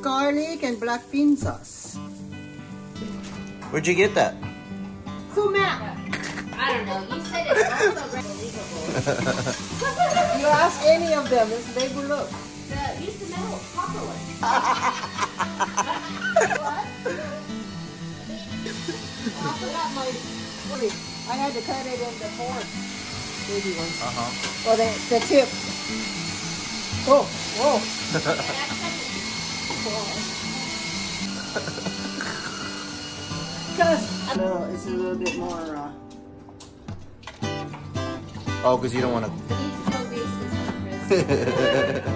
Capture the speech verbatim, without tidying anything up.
garlic and black bean sauce. Where'd you get that? Sumac. I don't know. You said it's also unbelievable. You ask any of them, they will look. The, use the metal copper one. What? I forgot my. Wait, I had to cut it in the fork. Baby ones. Uh huh. Well, the, the tip. Oh, whoa. Because a little, it's a little bit more. Uh, Oh, because you don't want to. You need to show Reese this one, Chris.